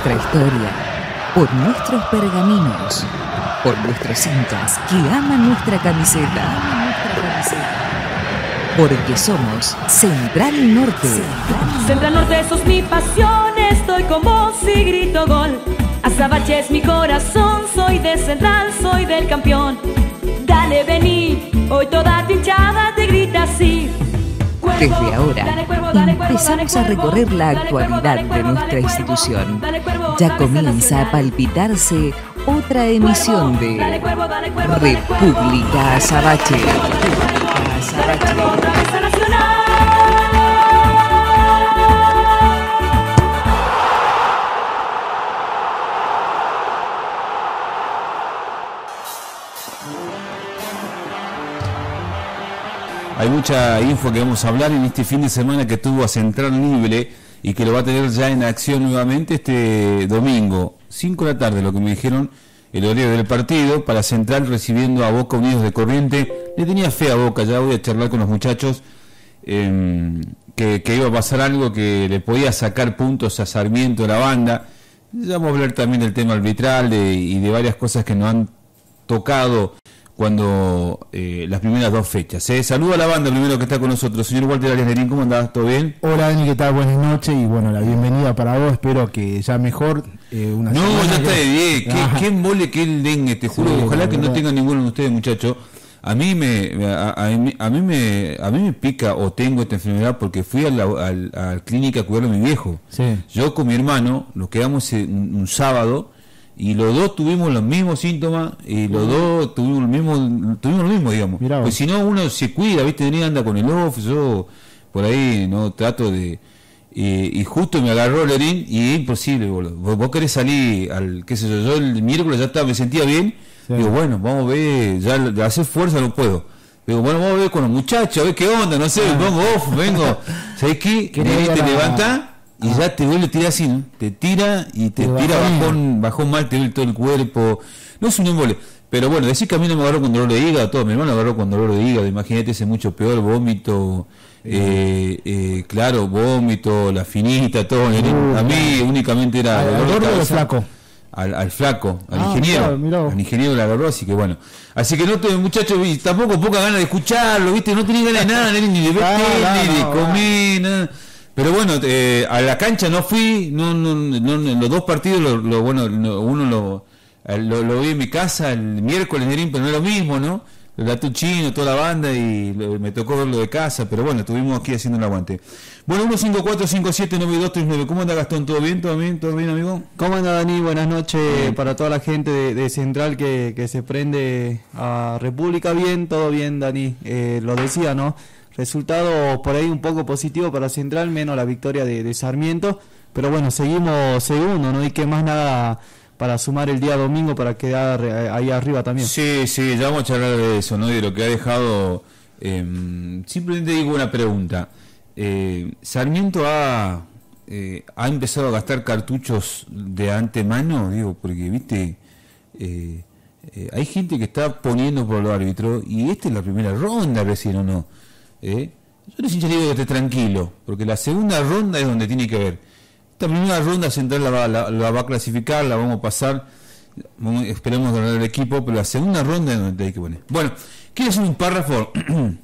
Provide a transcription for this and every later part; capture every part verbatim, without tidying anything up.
nuestra historia, por nuestros pergaminos, por nuestros hinchas que aman nuestra camiseta, aman nuestra camiseta. Porque somos Central Norte. Central, Central Norte, sos mi pasión, estoy con vos y grito gol. Azabache es mi corazón, soy de Central, soy del campeón. Dale, vení, hoy toda tu hinchada te grita así. Desde ahora empezamos a recorrer la actualidad de nuestra institución. Ya comienza a palpitarse otra emisión de República Azabache. Hay mucha info que vamos a hablar en este fin de semana que tuvo a Central Libre y que lo va a tener ya en acción nuevamente este domingo, cinco de la tarde, lo que me dijeron, el horario del partido, para Central recibiendo a Boca Unidos de Corriente. Le tenía fe a Boca, ya voy a charlar con los muchachos, eh, que, que iba a pasar algo que le podía sacar puntos a Sarmiento, la banda. Ya vamos a hablar también del tema arbitral de, y de varias cosas que nos han tocado cuando eh, las primeras dos fechas. ¿eh? Saludo a la banda primero que está con nosotros. Señor Walter Arias Nerín, ¿cómo andás? ¿Todo bien? Hola Dani, ¿qué tal? Buenas noches y bueno, la bienvenida para vos. Espero que ya mejor. Eh, una no, ya está de diez. ¿Qué, ah. qué embole que el dengue, te juro. Sí, ojalá que no tengan ninguno de ustedes, muchachos. A mí me a, a, mí, a mí me a mí me pica o tengo esta enfermedad porque fui a la, a, a la clínica a cuidar a mi viejo. Sí. Yo con mi hermano nos quedamos un, un sábado. Y los dos tuvimos los mismos síntomas y los dos tuvimos lo mismo, tuvimos lo mismo, digamos. Pues si no, uno se cuida, ¿viste? Tenía anda con el off, yo por ahí no trato de... Y, y justo me agarró Lerín y es imposible, boludo. Vos, vos querés salir al, qué sé yo, yo el miércoles ya estaba, me sentía bien. Sí. Digo, bueno, vamos a ver, ya de hacer fuerza no puedo. Digo, bueno, vamos a ver con los muchachos, a ver qué onda, no sé, ah. vengo off, vengo. ¿Sabés qué? Te levantás. Y ah. ya te vuelve a tirar así, ¿no? Te tira y te, te tira bajón, bajón mal, te duele todo el cuerpo. No es un embole. Pero bueno, decir que a mí no me agarró con dolor de hígado, todo. Mi hermano agarró con dolor de hígado. Imagínate, ese mucho peor, vómito, eh, eh, claro, vómito, la finita, todo. Uh, a mí uh, únicamente era ¿al dolor de flaco? Al, al flaco, al ah, ingeniero. Mirá, mirá. Al ingeniero la agarró, así que bueno. Así que no te, muchachos, tampoco poca ganas de escucharlo, ¿viste? No tenía ganas de nada, ni de ver ah, tele, ni de no, comer, nada. Pero bueno, eh, a la cancha no fui, no, no, no, los dos partidos, lo, lo bueno, lo, uno lo, lo, lo vi en mi casa el miércoles, pero no es lo mismo, ¿no? El Tuchino, toda la banda, y lo, me tocó verlo de casa, pero bueno, estuvimos aquí haciendo el aguante. Bueno, uno cinco cuatro cinco siete nueve dos tres nueve, ¿cómo anda Gastón? ¿Todo bien? ¿Todo bien? ¿Todo bien, amigo? ¿Cómo anda Dani? Buenas noches bien. Para toda la gente de, de Central que, que se prende a República. Bien, todo bien, Dani, eh, lo decía, ¿no? Resultado por ahí un poco positivo para Central, menos la victoria de, de Sarmiento, pero bueno, seguimos segundo, no hay que más nada para sumar el día domingo para quedar ahí arriba también. Sí, sí, ya vamos a hablar de eso, ¿no? De lo que ha dejado. Eh, simplemente digo una pregunta. Eh, Sarmiento ha, eh, ha empezado a gastar cartuchos de antemano, digo, porque, viste, eh, eh, hay gente que está poniendo por los árbitros y esta es la primera ronda recién, ¿o no? ¿Eh? Yo les digo que esté tranquilo, porque la segunda ronda es donde tiene que ver. Esta primera ronda Central la va, la, la va a clasificar, la vamos a pasar, vamos, esperemos ganar el equipo, pero la segunda ronda es donde hay que poner. Bueno, quiero hacer un párrafo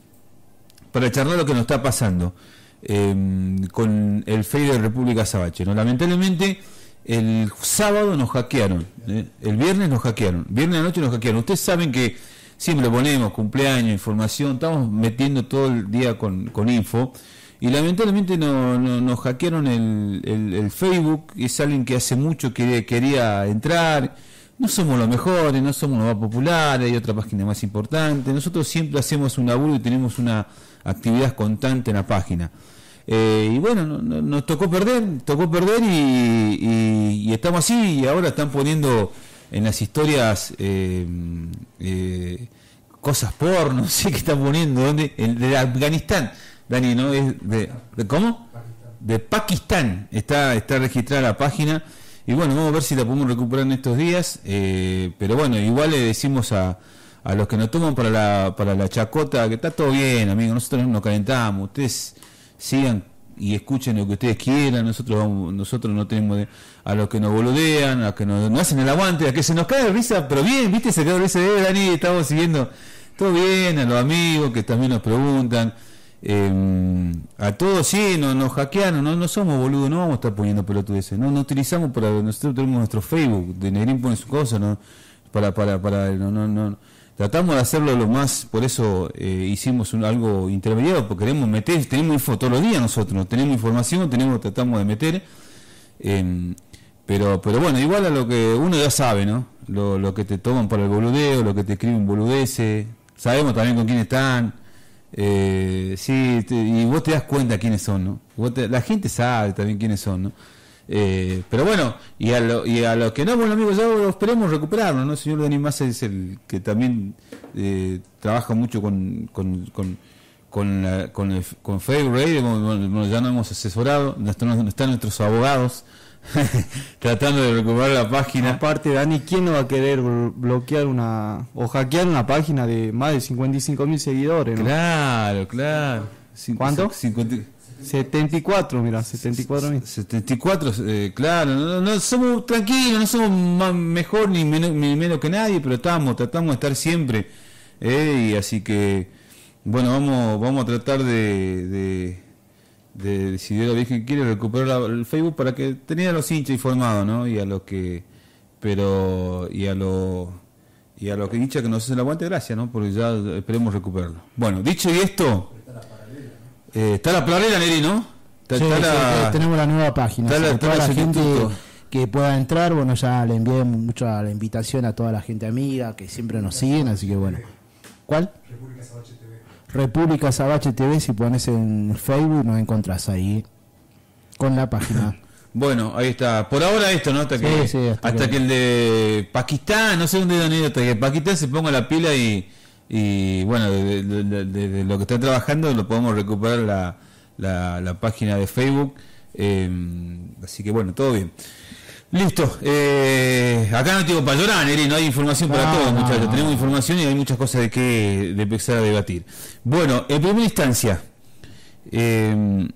para charlar lo que nos está pasando eh, con el F E I de República Azabache, ¿no? Lamentablemente el sábado nos hackearon, ¿eh? El viernes nos hackearon, viernes a la noche nos hackearon. Ustedes saben que siempre ponemos cumpleaños, información, estamos metiendo todo el día con, con info y lamentablemente no, no, nos hackearon el, el, el Facebook. Es alguien que hace mucho que quería entrar, no somos los mejores, no somos los más populares, hay otra página más importante, nosotros siempre hacemos un laburo y tenemos una actividad constante en la página. Eh, y bueno, no, no, nos tocó perder, tocó perder y, y, y estamos así y ahora están poniendo en las historias eh, eh, cosas porno, no sé qué están poniendo, ¿dónde? El de Afganistán, Dani, ¿no? Es de, de ¿cómo? De Pakistán está, está registrada la página y bueno, vamos a ver si la podemos recuperar en estos días, eh, pero bueno, igual le decimos a, a los que nos toman para la, para la chacota que está todo bien, amigos, nosotros no nos calentamos, ustedes sigan y escuchen lo que ustedes quieran. Nosotros vamos, nosotros no tenemos de, a los que nos boludean, a los que nos, nos hacen el aguante, a que se nos cae de risa, pero bien, viste, se cae de risa de Dani, estamos siguiendo todo bien, a los amigos que también nos preguntan, eh, a todos sí, no, nos hackearon, no, no somos boludos, no vamos a estar poniendo pelotudeces, no, no utilizamos para, nosotros tenemos nuestro Facebook, de Negrín pone su cosa, no, para, para, para, no, no, no. Tratamos de hacerlo lo más, por eso eh, hicimos un, algo intermediario, porque queremos meter, tenemos info todos los días nosotros, tenemos información, tenemos, tratamos de meter, eh, pero pero bueno, igual a lo que uno ya sabe, ¿no? Lo, lo que te toman para el boludeo, lo que te escriben boludeces, sabemos también con quién están, eh, sí, te, y vos te das cuenta quiénes son, ¿no? Vos te, la gente sabe también quiénes son, ¿no? Eh, pero bueno, y a lo, y a los que no, bueno amigos, ya lo esperemos recuperarlo, ¿no? El señor Dani Massa es el que también eh, trabaja mucho con con con con, la, con, el, con Facebook Radio, bueno, ya nos hemos asesorado, están, están nuestros abogados tratando de recuperar la página. Aparte, Dani, ¿quién no va a querer bloquear una o hackear una página de más de cincuenta y cinco mil seguidores, ¿no? Claro, claro. ¿Cuánto? cincuenta setenta y cuatro, mira, setenta y cuatro mil. setenta y cuatro, eh, claro, no, no somos tranquilos, no somos más, mejor ni menos, ni menos que nadie, pero estamos, tratamos de estar siempre, eh, y así que, bueno, vamos vamos a tratar de, de, de si Dios la Virgen quiere, recuperar la, el Facebook para que tengan a los hinchas informados, ¿no? Y a los que, pero, y a los, y a los que hinchas que nos hacen el aguante, gracias, ¿no? Porque ya esperemos recuperarlo. Bueno, dicho y esto... Eh, está la paralela, Neri, ¿no? Está, sí, está sí, la... tenemos la nueva página. Está la, para toda está la gente instituto. que pueda entrar, bueno, ya le envié mucho la invitación a toda la gente amiga que siempre nos siguen, así que bueno. ¿Cuál? República Sabache T V. República Sabache T V, si pones en Facebook nos encontrás ahí con la página. Bueno, ahí está. Por ahora esto, ¿no? Hasta que, sí, sí, hasta hasta que... que el de Pakistán, no sé dónde dan hasta que Pakistán se ponga la pila y... y bueno, de, de, de, de, de lo que está trabajando lo podemos recuperar la, la, la página de Facebook, eh, así que bueno, todo bien, listo. Eh, acá no tengo para llorar, Neri, no hay información para no, todos, no, muchachos, no. tenemos información y hay muchas cosas de que de empezar a debatir. Bueno, en primera instancia, eh,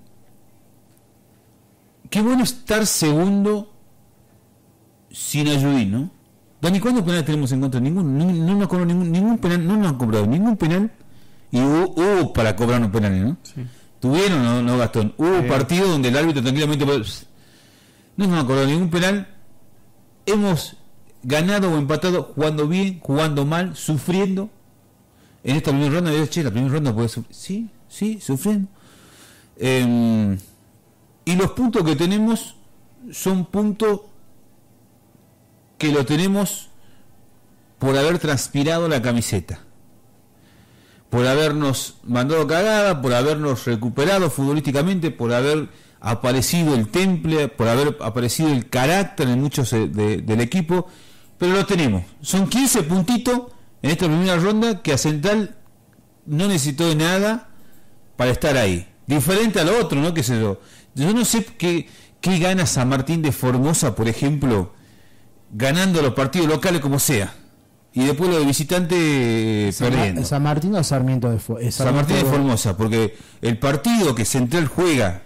qué bueno estar segundo sin Ayudín, ¿no? Dani, ¿cuántos penales tenemos en contra? Ningún, no, no nos cobró ningún, ningún penal, no nos han cobrado ningún penal y hubo, hubo para cobrar unos penales, ¿no? Sí. ¿Tuvieron o no, no, Gastón? Hubo Sí. partidos donde el árbitro tranquilamente no nos han cobrado ningún penal. Hemos ganado o empatado jugando bien, jugando mal, sufriendo. En esta primera ronda, che, la primera ronda puede sufrir. Sí, sí, sufriendo. Eh, y los puntos que tenemos son puntos que lo tenemos por haber transpirado la camiseta, por habernos mandado cagada, por habernos recuperado futbolísticamente, por haber aparecido el temple, por haber aparecido el carácter en muchos de, de, del equipo, pero lo tenemos. Son quince puntitos en esta primera ronda que a Central no necesitó de nada para estar ahí. Diferente a lo otro, ¿no? Que sé yo. Yo no sé qué, qué gana San Martín de Formosa, por ejemplo, ganando los partidos locales como sea, y después lo de visitante eh, San, perdiendo. San Martín o Sarmiento de Fo- eh, San Martín de Formosa, porque el partido que Central juega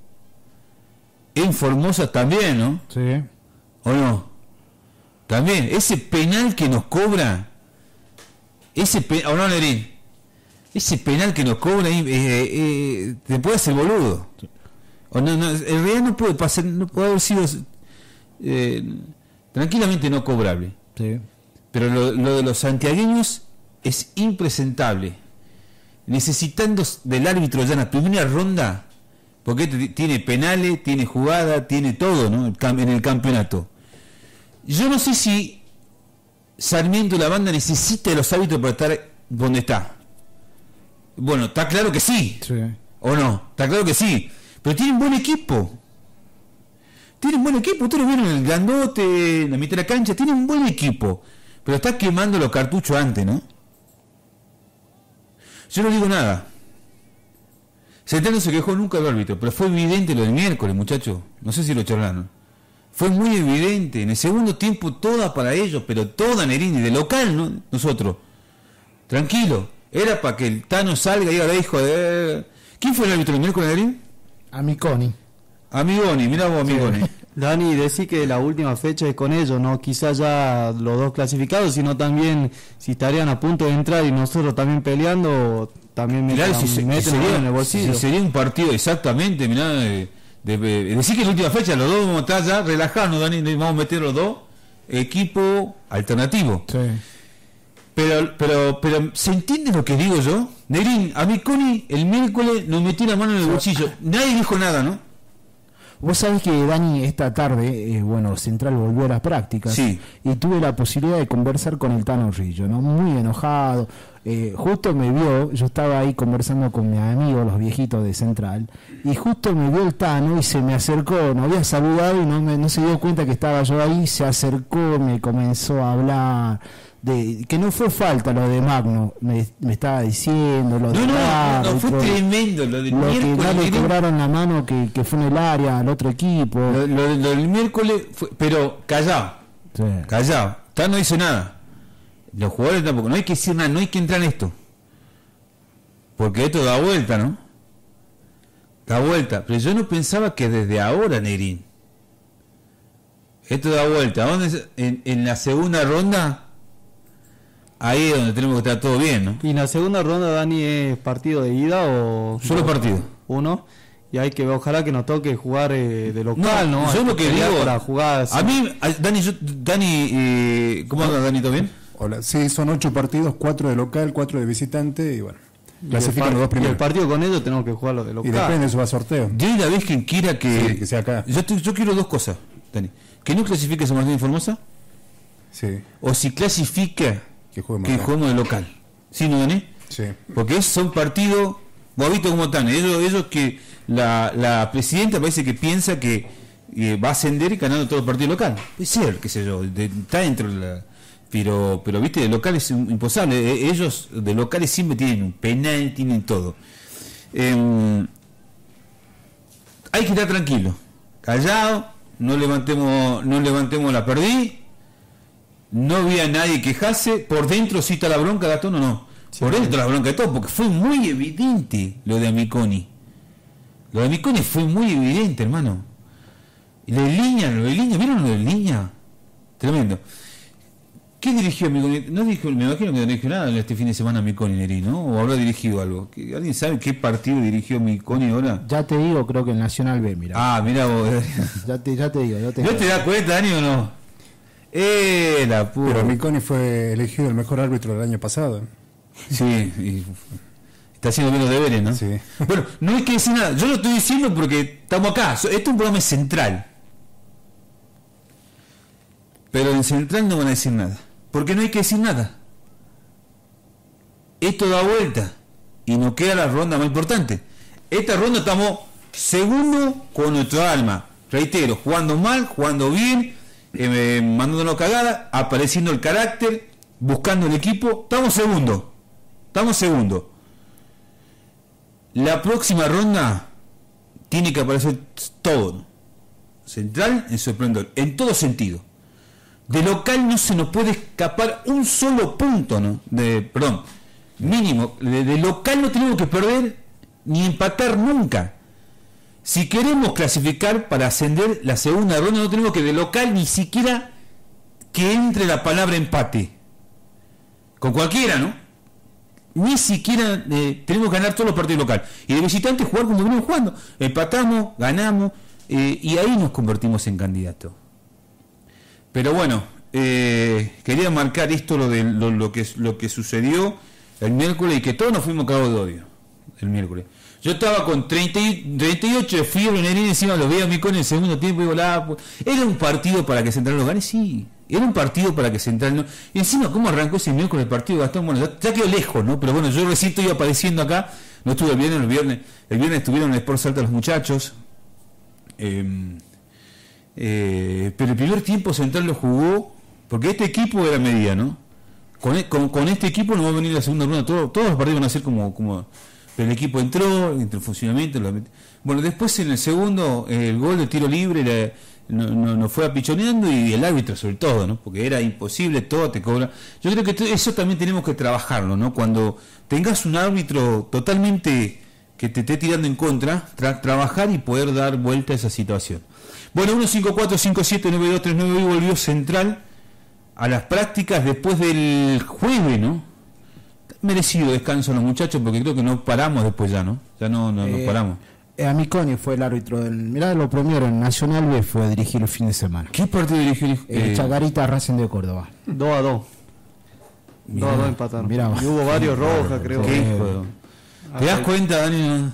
en Formosa también, ¿no? Sí. ¿O no? También, ese penal que nos cobra, ese penal, ¿o no, Nerín? Ese penal que nos cobra ahí, eh, eh, te puede hacer boludo. O no, no, en realidad no puede pasar, no puede haber sido... Eh, tranquilamente no cobrable, Sí. pero lo, lo de los santiagueños es impresentable, necesitando del árbitro ya en la primera ronda, porque este tiene penales, tiene jugada, tiene todo, ¿no? En el campeonato. Yo no sé si Sarmiento y la banda necesita de los árbitros para estar donde está. Bueno, está claro que sí, Sí. o no, está claro que sí, pero tienen buen equipo. Tienen buen equipo, ustedes lo vieron en el grandote, en la mitad de la cancha, tienen un buen equipo, pero está quemando los cartuchos antes, ¿no? Yo no digo nada. Central no se quejó nunca del árbitro, pero fue evidente lo del miércoles, muchachos. No sé si lo charlaron. Fue muy evidente. En el segundo tiempo, toda para ellos, pero toda Nerini, de local, ¿no? Nosotros. Tranquilo. Era para que el Tano salga y ahora dijo de... ¿Quién fue el árbitro del miércoles, Nerini? A Miconi. Amigoni, mirá vos, Amigoni. Dani, decir que la última fecha es con ellos, no quizás ya los dos clasificados, sino también si estarían a punto de entrar y nosotros también peleando, también Mirá, metan, si, se- meten sería, en el bolsillo. si sería un partido exactamente, mirá, de, de- de- decir que en la última fecha los dos vamos a estar ya relajados, Dani, nos vamos a meter los dos, equipo alternativo. Sí. Pero, pero, pero, ¿se entiende lo que digo yo? Negrín, a mí Connie el miércoles nos metió la mano en el bolsillo. Nadie dijo nada, ¿no? Vos sabés que Dani esta tarde, eh, bueno, Central volvió a las prácticas Sí. y tuve la posibilidad de conversar con el Tano Rillo, ¿no? Muy enojado, eh, justo me vio, yo estaba ahí conversando con mis amigos, los viejitos de Central, y justo me vio el Tano y se me acercó, no había saludado y no, me, no se dio cuenta que estaba yo ahí, se acercó, me comenzó a hablar... De, que no fue falta lo de Magno, me, me estaba diciendo lo de No, no, no, no, fue árbitro, tremendo lo del lo que miércoles. no le Negrín. cobraron la mano que, que fue en el área al otro equipo. Lo, lo- lo del miércoles fue, pero callado, Sí. callado. Tan no dice nada. Los jugadores tampoco, no hay que decir nada, no hay que entrar en esto. Porque esto da vuelta, ¿no? Da vuelta. Pero yo no pensaba que desde ahora, Negrín. Esto da vuelta. ¿A dónde es? En, en la segunda ronda, ahí es donde tenemos que estar todo bien, ¿no? Y la segunda ronda, Dani, ¿es partido de ida o...? Solo partido. Uno. Y hay que, ojalá que nos toque jugar eh, de local, ¿no? yo Hay lo que pelear digo, para jugar así. a mí, a- Dani, yo, Dani, eh, ¿cómo andas, Dani? ¿Todo bien? Hola, sí, son ocho partidos, cuatro de local, cuatro de visitante y bueno, Y el clasifican par- los dos Y el primeros. partido con ellos tenemos que jugarlo de Y local. depende, eso va a sorteo. Yo la vez que quiera que, Sí, que sea acá. Yo, estoy- yo quiero dos cosas, Dani. Que no clasifique San Martín de Formosa, Sí, o si clasifica, que juguemos que acá. juguemos de local. ¿Sí, no, Dani? Sí. Porque esos son partidos, vos has visto cómo están. Ellos, ellos que la, la presidenta parece que piensa que eh, va a ascender ganando todos los partidos locales. Puede ser, qué sé yo, de- está dentro de la... Pero, pero viste, de local es un- imposible. Eh, Ellos de locales siempre tienen un penal, tienen todo. Em, hay que estar tranquilo, callado, no levantemos, no levantemos la perdí, no vi a nadie quejarse, por dentro sí está la bronca, Gastón, o no, por dentro está la bronca de todo, porque fue muy evidente lo de Amiconi, lo de Amiconi fue muy evidente, hermano, y lo de Línea, lo de Línea, ¿vieron lo de Línea? Tremendo. ¿Qué dirigió Amiconi? No dirigió, me imagino que no dirigió nada este fin de semana Amiconi, Neri, ¿no? ¿O habrá dirigido algo? ¿Qué- ¿Alguien sabe qué partido dirigió Amiconi ahora? Ya te digo, creo que el Nacional B, mira. Ah, mira vos. Ya te, ya te digo, ya te ¿No digo. te das cuenta, Dani, o no? Eh, la pura. Pero Miconi fue elegido el mejor árbitro del año pasado. Sí, y está haciendo bien los deberes, ¿no? Sí. Bueno, no hay que decir nada. Yo lo estoy diciendo porque estamos acá. So- Esto es un programa central. Pero en central no van a decir nada. Porque no hay que decir nada. Esto da vuelta. Y nos queda la ronda más importante. Esta ronda estamos segundo con nuestro alma. Reitero, jugando mal, jugando bien, eh, mandándonos cagadas, apareciendo el carácter, buscando el equipo. Estamos segundo. Estamos segundo. La próxima ronda tiene que aparecer todo, ¿no? Central en sorprendedor, en todo sentido. De local no se nos puede escapar un solo punto, ¿no? De, perdón, mínimo. De, de local no tenemos que perder ni empatar nunca. Si queremos clasificar para ascender la segunda ronda, no tenemos que de local ni siquiera que entre la palabra empate. Con cualquiera, ¿no? Ni siquiera eh, tenemos que ganar todos los partidos local. Y de visitante jugar como venimos jugando. Empatamos, ganamos, eh, y ahí nos convertimos en candidatos. Pero bueno, eh, quería marcar esto, lo de lo, lo que lo que sucedió el miércoles, y que todos nos fuimos cagados de odio el miércoles. Yo estaba con treinta y, treinta y ocho de fiebre, Nerín, encima lo veía a mí con el segundo tiempo y digo, la, pues, ¿era un partido para que Central lo gane? Sí, era un partido para que Central no... Y encima, ¿cómo arrancó ese miércoles el partido, Gastón? Bueno, ya, ya quedó lejos, ¿no? Pero bueno, yo recién estoy apareciendo acá, no estuve el viernes, el viernes, el viernes estuvieron en el Sport Salta los muchachos, eh, eh, pero el primer tiempo Central lo jugó, porque este equipo era medida, ¿no? Con, con, con este equipo no va a venir la segunda ronda, todo, todos los partidos van a ser como... como pero el equipo entró, entró en funcionamiento. Lo met... Bueno, después en el segundo, eh, el gol de tiro libre la, no, no, nos fue apichoneando, y el árbitro sobre todo, ¿no? Porque era imposible, todo te cobra. Yo creo que eso también tenemos que trabajarlo, ¿no? Cuando tengas un árbitro totalmente que te esté tirando en contra, tra- trabajar y poder dar vuelta a esa situación. Bueno, uno cinco cuatro cinco siete nueve dos tres nueve, hoy volvió Central a las prácticas después del jueves, ¿no? Merecido descanso a los muchachos porque creo que no paramos después ya, ¿no? Ya no, no, no Eh, paramos. Eh, Amiconi fue el árbitro del. Mirá, lo primero en Nacional B fue a dirigir el fin de semana. ¿Qué partido dirigió el Eh, eh, Chacarita Racing de Córdoba. dos a dos. Mirá, dos a dos empataron. mirá. Y hubo varios rojas, creo. ¿Qué que- hijo de- ¿Te das cuenta, Dani?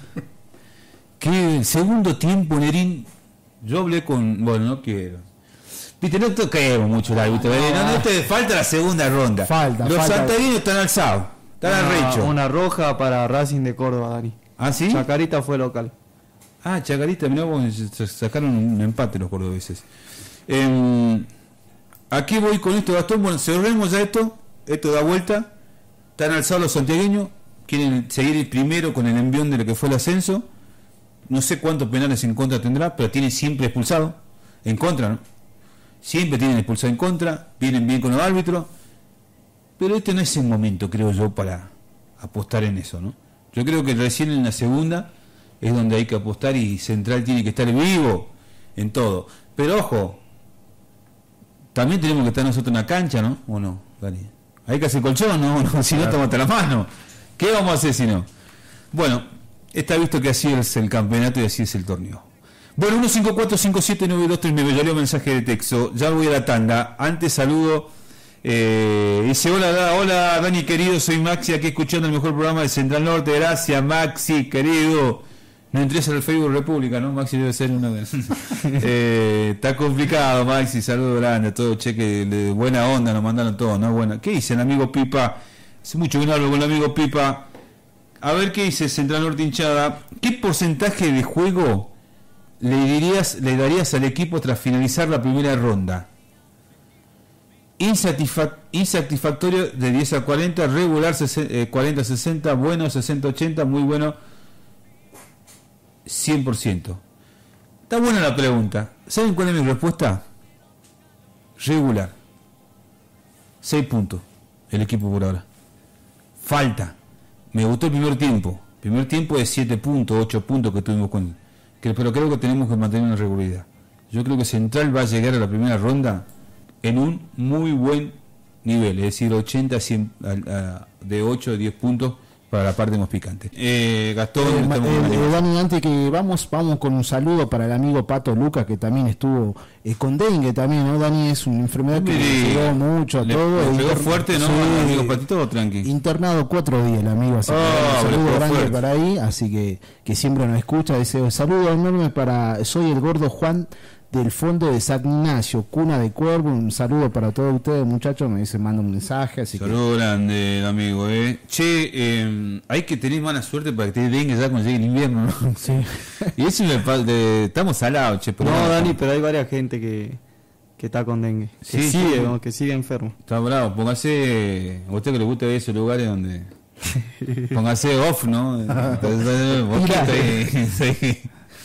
Que el segundo tiempo, Nerín, yo hablé con. Bueno, no quiero. Viste, no toquemos mucho el árbitro. No, eh, No, no, no. te falta la segunda ronda. Falta, Los falta. santarinos están alzados, están arrechos. Una, una roja para Racing de Córdoba, Dani. ¿Ah, sí? Chacarita fue local. Ah, Chacarita, mirá vos, s- sacaron un empate los cordobeses. Eh, ¿A qué voy con esto, Gastón? Bueno, cerremos ya esto, esto da vuelta. Están alzados los santiagueños, quieren seguir el primero con el envión de lo que fue el ascenso. No sé cuántos penales en contra tendrá, pero tiene siempre expulsado. En contra, ¿no? Siempre tienen expulsado en contra, vienen bien con los árbitros. Pero este no es el momento, creo yo, para apostar en eso, ¿no? Yo creo que recién en la segunda es donde hay que apostar y Central tiene que estar vivo en todo. Pero ojo, también tenemos que estar nosotros en la cancha, ¿no? ¿O no, Dani? Hay que hacer colchón, ¿no? No, si no, tomate la mano. ¿Qué vamos a hacer si no? Bueno, está visto que así es el campeonato y así es el torneo. Bueno, uno cinco cuatro cinco siete nueve dos tres nueve, yo leo mensaje de texto, ya voy a la tanda. Antes saludo, eh, dice, hola, da- hola Dani querido, soy Maxi, aquí escuchando el mejor programa de Central Norte, gracias Maxi, querido. No entres al Facebook República, ¿no? Maxi debe ser una vez. eh, está complicado, Maxi, saludo grande, todo cheque de buena onda, nos mandaron todo, ¿no? Buena. ¿Qué dice el amigo Pipa? Hace mucho que no hablo con el amigo Pipa. A ver qué dice Central Norte hinchada. ¿Qué porcentaje de juego le dirías, le darías al equipo tras finalizar la primera ronda? Insatisfac- insatisfactorio de diez a cuarenta, regular cuarenta a sesenta, bueno sesenta a ochenta, muy bueno cien por ciento. Está buena la pregunta. ¿Saben cuál es mi respuesta? Regular. seis puntos el equipo por ahora. Falta. Me gustó el primer tiempo. Primer tiempo de siete puntos, ocho puntos que tuvimos con... Que, pero creo que tenemos que mantener una regularidad. Yo creo que Central va a llegar a la primera ronda en un muy buen nivel. Es decir, ochenta, cien, a, a, de ocho a diez puntos para la parte más picante. Eh, Gastón, Eh, estamos eh, con eh, Dani. Dani, antes que vamos, vamos con un saludo para el amigo Pato Lucas, que también estuvo eh, con dengue también, ¿no? Dani, es una enfermedad que Mire, le pegó mucho a le- todo. le pegó Inter- fuerte, ¿no? Sí, Amigo Patito, ¿o tranqui? internado cuatro días el amigo, así que Ah, un le saludo pegó grande fuerte. para ahí, así que, que siempre nos escucha. Dice, saludo enorme para, soy el gordo Juan del fondo de San Ignacio, cuna de Cuervo, un saludo para todos ustedes muchachos, me dice, manda un mensaje, así que... Saludo grande, amigo, eh. Che, eh, hay que tener mala suerte para que te dengue ya cuando llegue el invierno, ¿no? Sí. Y eso me falta, estamos salados, che, pero No, Dani, pero hay varias gente que, que está con dengue. Sí, que sigue, sí. ¿no? que sigue enfermo. está bravo, póngase, a usted que le gusta ver esos lugares donde, póngase off, ¿no? Entonces, poquito ahí, sí.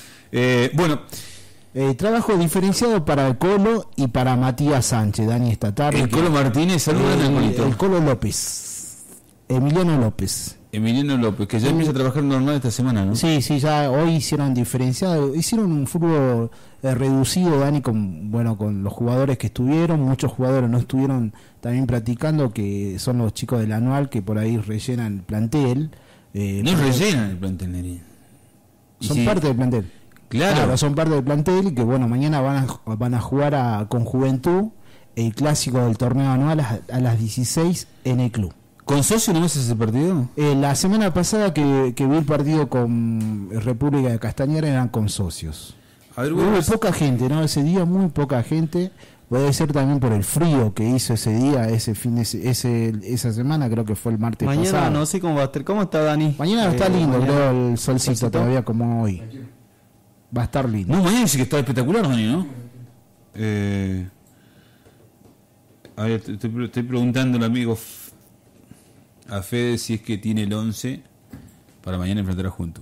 Eh, bueno, Eh, trabajo diferenciado para el Colo y para Matías Sánchez, Dani, esta tarde. el Colo Martínez, saludos el, al Colito. el Colo López, Emiliano López. Emiliano López, que ya empieza a trabajar normal esta semana, ¿no? Sí, sí, ya hoy hicieron diferenciado, hicieron un fútbol eh, reducido, Dani, con bueno con los jugadores que estuvieron, muchos jugadores no estuvieron también practicando, que son los chicos del anual que por ahí rellenan el plantel. eh, No pero rellenan el plantel, Nerín. Y son si- parte del plantel. Claro. son parte del plantel y que bueno, mañana van a, van a jugar a, con Juventud el clásico del torneo anual a, a las dieciséis en el club. ¿Con socio no ves ese partido? Eh, la semana pasada que, que vi el partido con República de Castañera eran con socios. A ver, Hubo bueno, poca gente, ¿no? Ese día muy poca gente. Puede ser también por el frío que hizo ese día, ese fin de se- ese esa semana, creo que fue el martes Mañana pasado. no sé cómo va a estar. ¿Cómo está Dani? Mañana está Eh, lindo, mañana. creo, el solcito ¿Solcito? todavía como hoy. Va a estar lindo. no, mañana sí que está espectacular, Dani, ¿no? Eh, a ver, te- te- estoy preguntando al amigo F- a Fede si es que tiene el once para mañana enfrentar a Juntos.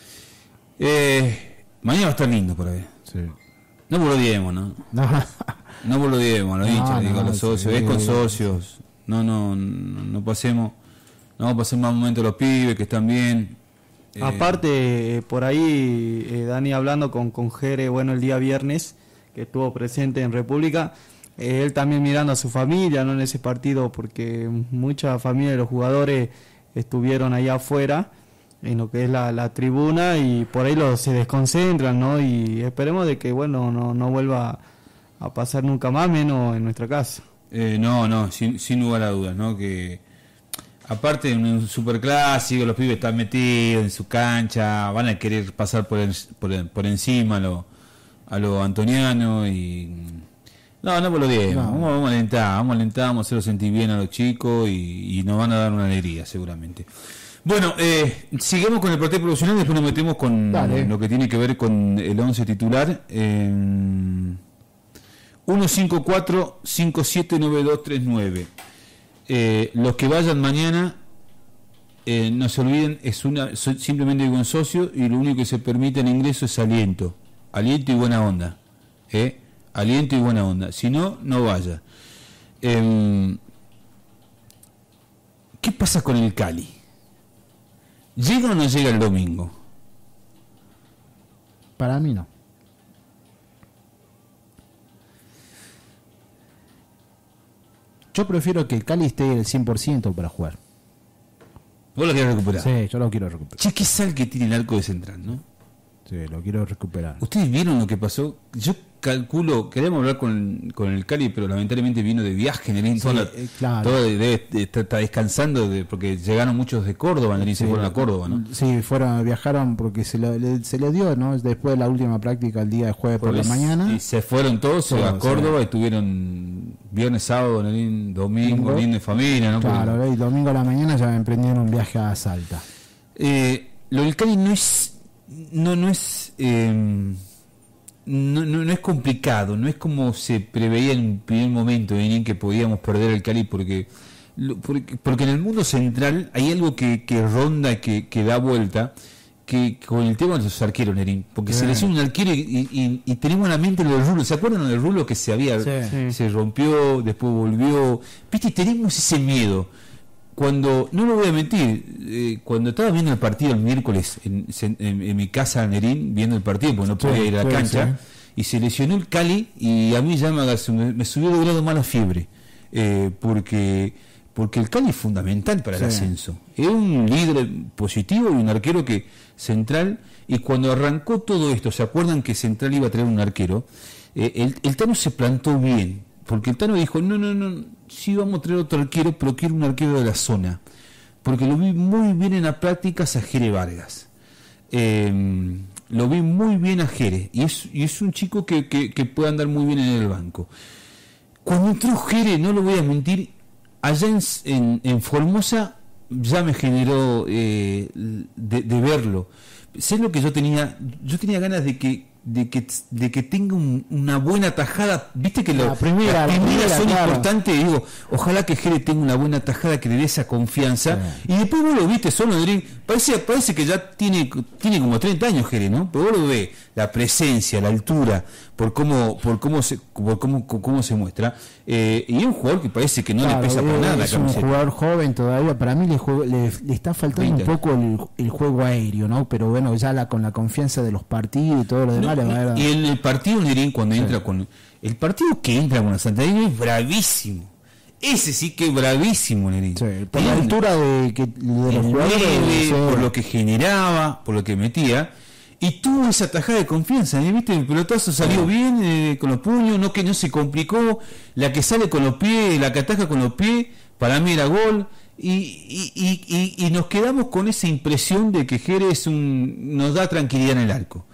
Eh, mañana va a estar lindo por ahí. Sí. No bolodiemos, ¿no? No. No bolodiemos, a los No, hinchas, no, digo, a los sí, socios. Es con sí. socios. No, no, no, no pasemos. No pasemos más momentos los pibes que están bien. Eh, Aparte, eh, por ahí, eh, Dani hablando con, con Jere, bueno, el día viernes, que estuvo presente en República, eh, él también mirando a su familia, ¿no? En ese partido, porque mucha familia de los jugadores estuvieron allá afuera, en lo que es la, la tribuna, y por ahí los, se desconcentran, ¿no? Y esperemos de que, bueno, no, no vuelva a pasar nunca más, menos en nuestra casa. Eh, no, no, sin, sin lugar a dudas, ¿no? Que aparte de un superclásico, los pibes están metidos en su cancha, van a querer pasar por el, por, el, por encima a lo, a lo antoniano y no, no por lo bien, no. vamos, vamos a alentar, vamos a alentar, vamos a hacerlo sentir bien a los chicos y, y nos van a dar una alegría seguramente. Bueno, eh, sigamos con el partido profesional, después nos metemos con Dale. lo que tiene que ver con el once titular. Eh, uno cinco cuatro cinco siete nueve dos tres nueve. Eh, los que vayan mañana, eh, no se olviden, es una so, simplemente digo un socio y lo único que se permite en ingreso es aliento. Aliento y buena onda. ¿eh? Aliento y buena onda. Si no, no vaya. Eh, ¿Qué pasa con el Cali? ¿Llega o no llega el domingo? Para mí no. Yo prefiero que el Cali esté al cien por ciento para jugar. ¿Vos lo querés recuperar? Sí, yo lo quiero recuperar. Che, qué sal que tiene el arco de central, ¿no? Sí, lo quiero recuperar. ¿Ustedes vieron lo que pasó? Yo calculo, queríamos hablar con, con el Cali, pero lamentablemente vino de viaje, Nerín, sí, toda, eh, claro. todo debe estar descansando de, porque llegaron muchos de Córdoba, Nerín, sí, se fueron a Córdoba, ¿no? Sí, fueron, viajaron porque se lo, le, se le dio, ¿no? Después de la última práctica el día de jueves por, por la mañana. Y se fueron todos sí, a Córdoba sí. y estuvieron viernes, sábado, Nerín, domingo, lindo de familia, ¿no? Claro, porque, y domingo a la mañana ya emprendieron un viaje a Salta. Eh, lo del Cali no es, no, no es... Eh, No, no, no es complicado, no es como se preveía en un primer momento en que podíamos perder el Cali porque, porque porque en el mundo central hay algo que, que ronda, que, que da vuelta, que con el tema de los arqueros, Nerín, porque se lesiona un arquero y, y, y tenemos en la mente lo del Rulo. ¿Se acuerdan del Rulo que se había sí. se rompió, después volvió? Viste, tenemos ese miedo. Cuando, no lo voy a mentir, eh, cuando estaba viendo el partido el miércoles en, en, en mi casa, Nerín, viendo el partido, porque no podía sí, ir a la cancha, sí. y se lesionó el Cali, y a mí ya me, me subió de grado mala fiebre, eh, porque porque el Cali es fundamental para sí. el ascenso. Es un líder positivo y un arquero que central, y cuando arrancó todo esto, ¿se acuerdan que Central iba a traer un arquero? Eh, el, el Tano se plantó bien, porque el Tano dijo, no, no, no, sí vamos a traer otro arquero, pero quiero un arquero de la zona, porque lo vi muy bien en las prácticas a Jere Vargas, eh, lo vi muy bien a Jere, y es, y es un chico que, que, que puede andar muy bien en el banco. Cuando entró Jere, no lo voy a mentir, allá en, en, en Formosa ya me generó eh, de, de verlo. Sé lo que yo tenía, yo tenía ganas de que de que de que tenga un, una buena tajada, viste que lo, la primera, las primeras la primera, son claro. importantes, digo, ojalá que Jere tenga una buena tajada que le dé esa confianza, sí. Y después vos lo viste solo, Adrián, parece, parece que ya tiene tiene como treinta años Jere, ¿no? Pero vos lo ves, la presencia, la altura, por cómo por cómo se por cómo cómo se muestra, eh, y es un jugador que parece que no claro, le pesa por nada la es un jugador joven todavía, para mí le, juego, le, le está faltando veinte. Un poco el, el juego aéreo, ¿no? Pero bueno, ya la, con la confianza de los partidos y todo lo demás. No, le va a y en el partido, Nerín, cuando sí. entra con el partido que entra con la Santa Fe es bravísimo. Ese sí que es bravísimo, Nerín. Sí, por la altura de, que, de los jugadores, nueve, sí. por lo que generaba, por lo que metía, y tuvo esa tajada de confianza, ¿eh? ¿Viste? El pelotazo salió sí. bien eh, con los puños, no que no se complicó, la que sale con los pies, la que ataja con los pies, para mí era gol. Y, y, y, y, y nos quedamos con esa impresión de que Jerez un, nos da tranquilidad en el arco.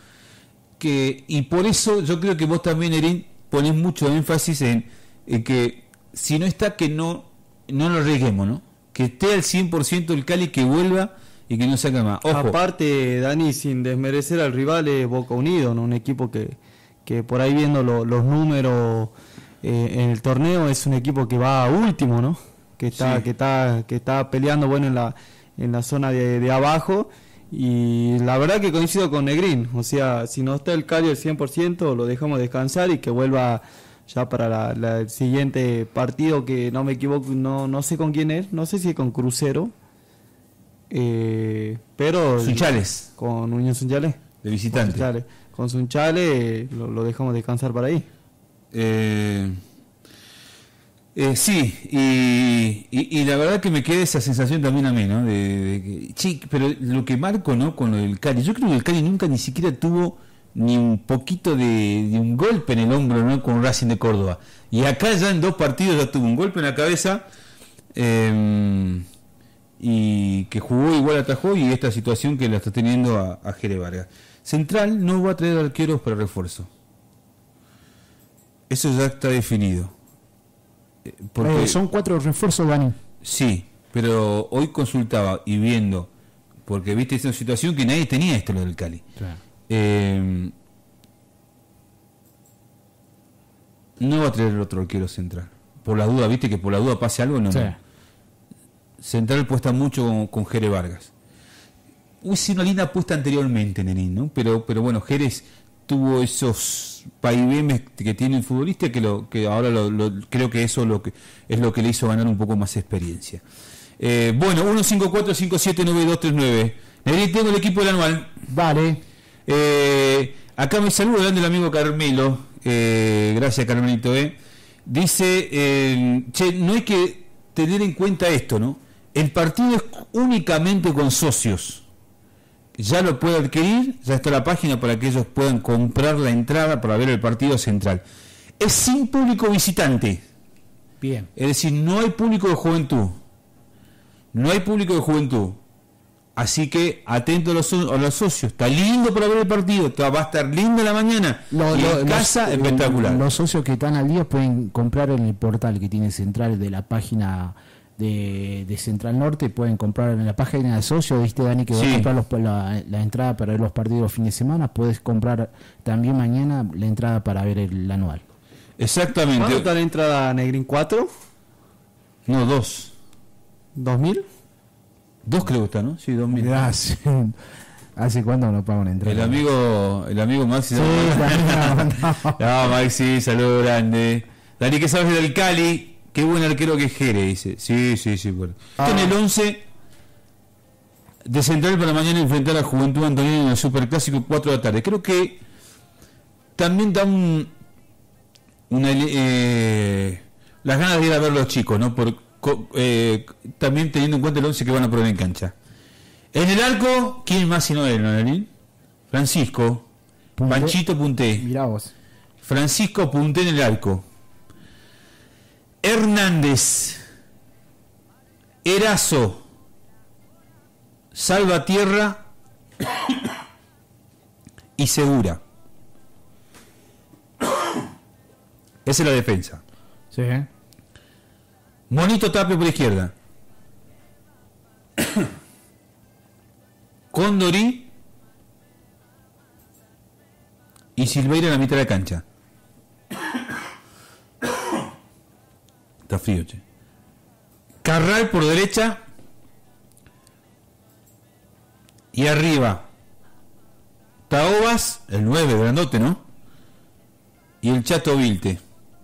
Que, y por eso yo creo que vos también, Erin, ponés mucho énfasis en, en que si no está, que no no lo arriesguemos, ¿no? Que esté al cien por ciento el Cali, que vuelva y que no saque más. Ojo. Aparte, Dani, sin desmerecer al rival, es Boca Unido, ¿no? Un equipo que, que por ahí viendo lo, los números eh, en el torneo es un equipo que va último, ¿no? Que está sí. que está que está peleando bueno en la en la zona de, de abajo. Y la verdad que coincido con Negrín, o sea, si no está el Cali al cien por ciento, lo dejamos descansar y que vuelva ya para la, la, el siguiente partido, que no me equivoco, no no sé con quién es, no sé si es con Crucero, Eh, pero Sunchales, con Unión Sunchales. de visitante. Con Sunchales, con Sunchales lo, lo dejamos descansar para ahí. Eh, eh, sí, y, y, y la verdad que me queda esa sensación también a mí, ¿no? De, de que, sí, pero lo que marco, ¿no? Con lo del Cali, yo creo que el Cali nunca ni siquiera tuvo ni un poquito de, de un golpe en el hombro, ¿no? Con Racing de Córdoba. Y acá ya en dos partidos ya tuvo un golpe en la cabeza, eh, y que jugó igual atajó, y esta situación que la está teniendo a, a Jere Vargas. Central no va a traer arqueros para refuerzo. Eso ya está definido. Eh, Porque, Eh, son cuatro refuerzos, Dani. sí, pero hoy consultaba y viendo, porque viste, es una situación que nadie tenía esto, lo del Cali. Eh, no va a traer otro arquero central. Por la duda, viste que por la duda pase algo, no. Sí. no. Central apuesta mucho con, con Jere Vargas. Hubo una linda apuesta anteriormente, Nenín, ¿no? Pero, pero bueno, Jerez tuvo esos vaivenes que tiene el futbolista que lo que ahora lo, lo, creo que eso lo que es lo que le hizo ganar un poco más experiencia. Eh, bueno, uno cinco cuatro cinco siete nueve dos tres nueve. Nenín, tengo el equipo del anual. Vale. Eh, acá me saluda grande el amigo Carmelo. Eh, gracias, Carmelito. Eh. Dice, eh, che, no hay que tener en cuenta esto, ¿no? El partido es únicamente con socios. Ya lo puede adquirir, ya está la página para que ellos puedan comprar la entrada para ver el partido central. Es sin público visitante. Bien. Es decir, no hay público de juventud. No hay público de juventud. Así que atento a los, a los socios. Está lindo para ver el partido. Está, va a estar lindo la mañana. Lo- y lo- en casa, los, espectacular. Los socios que están al día pueden comprar en el portal que tiene Central de la página de, de Central Norte. Pueden comprar en la página de socios. Viste, Dani, que va Sí. a comprar los- la, la entrada para ver los partidos los fines de semana. Puedes comprar también mañana la entrada para ver el anual. Exactamente. ¿Cuánto está la entrada, Negrín? ¿Cuatro? No, dos. ¿Dos mil? Dos creo que está, ¿no? Sí, dos mil. Gracias. ¿Hace cuánto no pagan entrada? El amigo, el amigo Maxi. Sí, también, no. No, Maxi, saludo grande. Dani, ¿qué sabes del Cali? Qué buen arquero que es Jere, dice. Sí, sí, sí. Bueno. Ah. En el once de Central para mañana enfrentar a Juventud Antoniana en el Superclásico cuatro de la tarde. Creo que también da un, una, eh, las ganas de ir a ver los chicos, ¿no? Por, co- eh, también teniendo en cuenta el once que van a poner en cancha. En el arco, ¿quién más si no él, no, Dani? Francisco, Punté. Panchito Punté. Mirá vos. Francisco Punté en el arco. Hernández, Erazo, Salvatierra y Segura. Esa es la defensa. Sí. Monito Tapia por izquierda. Condorí y Silveira en la mitad de la cancha. Está frío, che. Carral por derecha. Y arriba. Taobas, el nueve, grandote, ¿no? Y el Chato Vilte.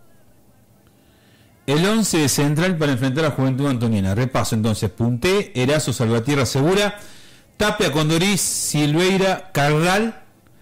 El once de Central para enfrentar a Juventud Antoniana. Repaso entonces. Punté, Erazo, Salvatierra, Segura, Tapia, Condorí, Silveira, Carral,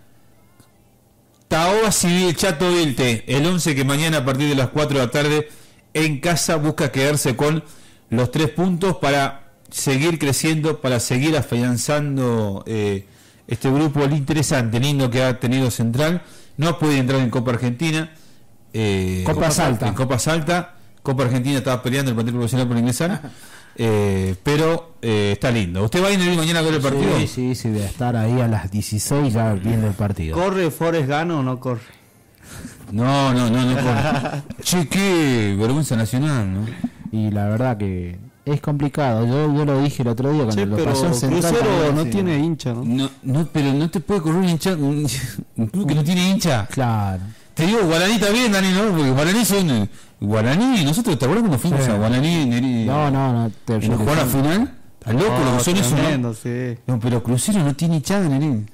Taobas y el Chato Vilte. El once que mañana a partir de las cuatro de la tarde en casa busca quedarse con los tres puntos para seguir creciendo, para seguir afianzando eh, este grupo interesante, lindo que ha tenido Central. No puede entrar en Copa Argentina. Eh, Copa Salta. En Copa Salta. Copa Argentina estaba peleando el plantel profesional por ingresar. eh, pero eh, está lindo. ¿Usted va a ir mañana a ver el partido? Sí, sí, sí, de estar ahí a las dieciséis ya viendo el partido. ¿Corre Forrest Gano o no corre? No, no, no, no. corre. Che, qué vergüenza nacional, ¿no? Y la verdad que es complicado. Yo, yo lo dije el otro día cuando Che, lo pero pasó en Central. Crucero también, no sí. tiene hincha, ¿no? No, no, pero no te puede correr un hincha, un, un club que no tiene hincha. Claro. Te digo, Guaraní también, Dani, ¿no? Porque Guaraní son... eh, Guaraní, nosotros, ¿te acuerdas cuando fuimos Sí. a Guaraní? Neri, No, no, no. Te, ¿En jugar a final? ¿Está loco lo que son esos, no? tremendo, sí. No, pero Crucero no tiene hinchada, Neri.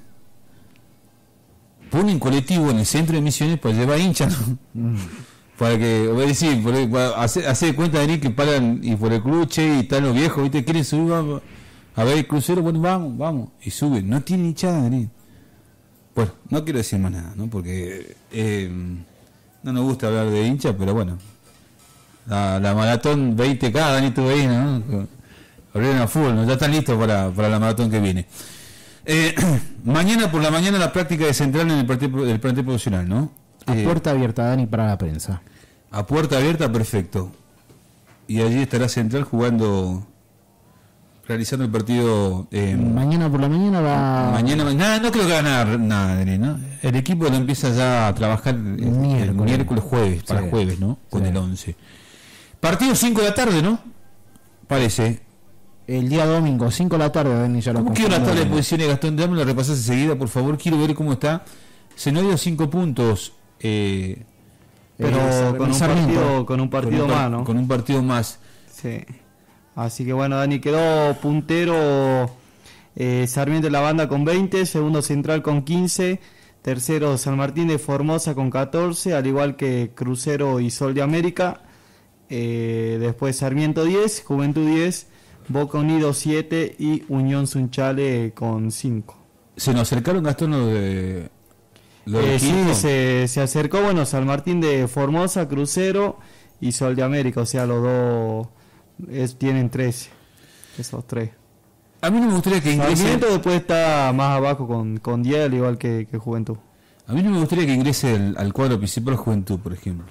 Ponen colectivo en el centro de Misiones para llevar hinchas, ¿no? Para que, voy a decir, por- para hacer, hacer de cuenta, Neri, que paran y por el cruche y están los viejos, ¿viste? Quieren subir a, A ver, el Crucero, bueno, vamos, vamos. Y sube. No tiene hinchada, Dani. Bueno, no quiero decir más nada, ¿no? Porque eh, no nos gusta hablar de hincha, pero bueno. La, la maratón veinte K, Dani, tú ahí, ¿no? Abrieron a fútbol, ¿no? Ya están listos para, para la maratón que viene. Eh, mañana por la mañana la práctica de Central en el partido del plantel profesional, ¿no? A Eh, puerta abierta, Dani, para la prensa. a puerta abierta, perfecto. Y allí estará Central jugando, realizando el partido. Eh, Mañana por la mañana va... mañana, nada, no creo que va a ganar nada, Dani, ¿no? El equipo lo empieza ya a trabajar el miércoles, el miércoles jueves, para Sí. jueves, ¿no? Con Sí. el once. Partido cinco de la tarde, ¿no? Parece. El día domingo, cinco de la tarde, Dani, ya lo ¿Cómo quiero la tabla de confirmó. posiciones, Gastón? Dame la repasás enseguida, por favor. Quiero ver cómo está. Zenodio cinco puntos. Eh, Pero Eh, con, un Sarmiento. partido, con un partido con un par- más, ¿no? Con un partido más. Sí. Así que bueno, Dani, quedó puntero eh, Sarmiento de la Banda con veinte, segundo Central con quince, tercero San Martín de Formosa con catorce, al igual que Crucero y Sol de América. Eh, después Sarmiento diez, Juventud diez, Boca Unido siete y Unión Sunchale con cinco. Se nos acercaron, Gastón, los de. Los de Eh, sí, Quilmes. se, se acercó, bueno, San Martín de Formosa, Crucero y Sol de América, o sea, los dos es- tienen trece, esos tres. A mí no me gustaría que ingrese. Sarmiento después está más abajo con, con diez, al igual que, que Juventud. A mí no me gustaría que ingrese el- al cuadro principal Juventud, por ejemplo.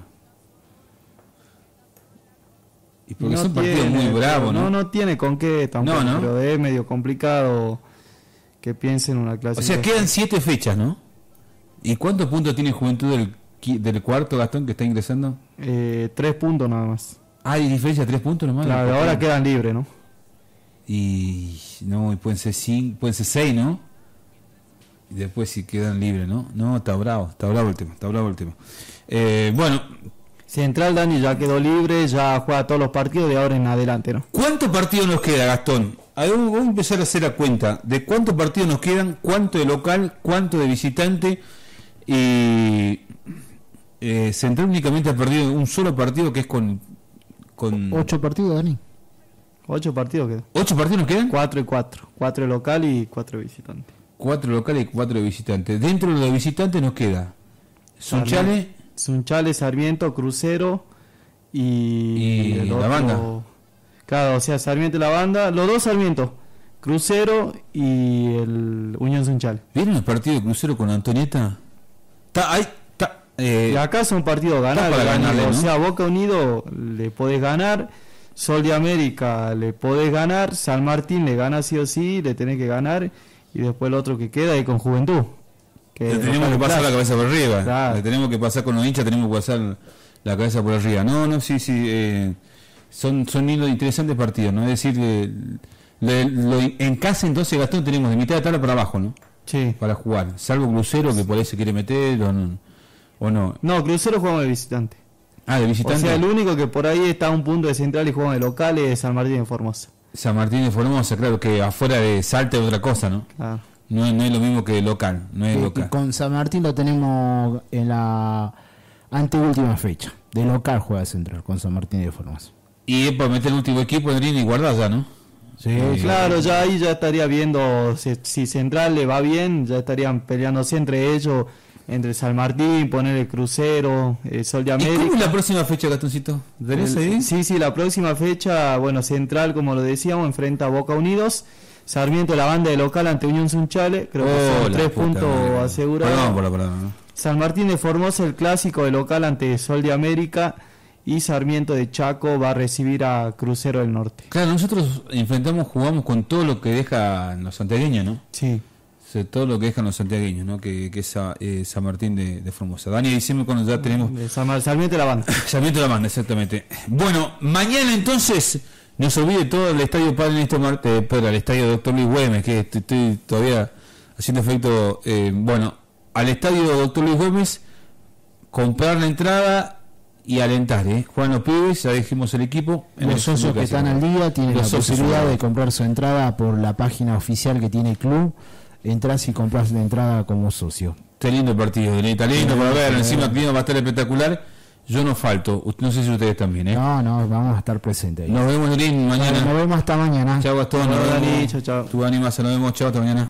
Y porque No son partidos tiene, muy bravos, ¿no? No, no tiene con qué tampoco, No, ¿no? pero es medio complicado que piensen en una O clase. sea, quedan siete fechas, ¿no? ¿Y cuántos puntos tiene Juventud del, qui- del cuarto, Gastón, que está ingresando? Eh, tres puntos nada más. Ah, hay diferencia de tres puntos nomás. Claro, ¿no? ahora quedan libres, ¿no? Y no, y pueden ser cinco, pueden ser seis, ¿no? Y después si quedan libres, ¿no? No, está bravo, está bravo el tema, está bravo el tema. Eh, bueno, Central, Dani, ya quedó libre, ya juega todos los partidos de ahora en adelante, ¿no? ¿cuántos partidos nos queda, Gastón? A ver, vamos a empezar a hacer la cuenta de cuántos partidos nos quedan, cuánto de local, cuánto de visitante. Y eh, Central únicamente ha perdido un solo partido, que es con, con Ocho partidos, Dani. Ocho partidos quedan. ¿Ocho partidos nos quedan? Cuatro y cuatro. Cuatro de local y cuatro de visitante. Cuatro locales y cuatro de visitantes. Dentro de los visitantes nos queda Sunchale Sunchale, Sarmiento, Crucero y, Y el la otro- Banda. Claro, o sea, Sarmiento y la Banda, los dos Sarmiento, Crucero y el Unión Sunchale. ¿Vieron el partido de Crucero con Antonieta? Está ahí, está. eh, Y acá son partidos ganables, para Dani. ganarle, O ¿no? sea, Boca Unido le podés ganar, Sol de América le podés ganar, San Martín le gana sí o sí, le tenés que ganar, y después el otro que queda ahí con Juventud. Que le tenemos que pasar la cabeza por arriba. Claro. Le tenemos que pasar con los hinchas, tenemos que pasar la cabeza por arriba. No, no, sí, sí. eh, son son lindos, interesantes partidos, ¿no? Es decir, eh, le- lo- en casa entonces, Gastón, tenemos de mitad de tabla para abajo, ¿no? Sí. Para jugar. Salvo Crucero, que por ahí se quiere meter o no. O no. No, Crucero jugamos de visitante. Ah, de O visitante. sea, el único que por ahí está a un punto de Central y juega de local es San Martín de Formosa. San Martín de Formosa, claro, que afuera de Salta es otra cosa, ¿no? Claro. No, es- no es lo mismo que local, no es Y- y local. con San Martín lo tenemos en la anteúltima fecha. De local juega Central con San Martín de Formosa. Y es para meter el último equipo, Adrián, y guardar ya, ¿no? Sí, Eh, Claro, ya ahí ya estaría viendo si, si Central le va bien, ya estarían peleándose entre ellos, entre San Martín, poner el Crucero, el Sol de ¿Y América. cómo es la próxima fecha, Gastoncito? ¿Tenés El- ahí? Sí, sí, la próxima fecha, bueno, Central, como lo decíamos, enfrenta a Boca Unidos, Sarmiento la Banda de local ante Unión Sunchale, creo que Oh, son la tres puta puntos madre. asegurados. Perdón por la palabra, ¿no? San Martín de Formosa, el clásico de local ante Sol de América, y Sarmiento de Chaco va a recibir a Crucero del Norte. Claro, nosotros enfrentamos, jugamos con todo lo que dejan los santiagueños, ¿no? Sí. O sea, todo lo que dejan los santiagueños, ¿no? Que, que es a- eh, San Martín de, de Formosa. Dani, decime cuando ya tenemos... De San Mar- Sarmiento de la Banda. Sarmiento la manda, exactamente. Bueno, mañana entonces, no se olvide todo el estadio Padre Néstor Marte, pero el estadio Doctor Luis Güemes, que estoy, estoy todavía haciendo efecto, eh, bueno, al estadio Doctor Luis Güemes, comprar la entrada y alentar, ¿eh? Juegan los pibes, ya dijimos el equipo. en el Los socios segundo que están al clásico. día tienen Los la socios posibilidad son- de comprar su entrada por la página oficial que tiene el club. Entrás y compras la entrada como socio. Qué lindo partido, está lindo para ver, Sí. encima el clima va a estar espectacular. yo no falto. No sé si ustedes también, ¿eh? No, no, vamos a estar presentes ahí. Nos vemos, Dani, mañana. Nos vemos hasta mañana. Chao, Gastón. Chao, Nos Dani. vemos. Chao, chao. Tú, Dani, más, nos vemos. Chao, hasta mañana.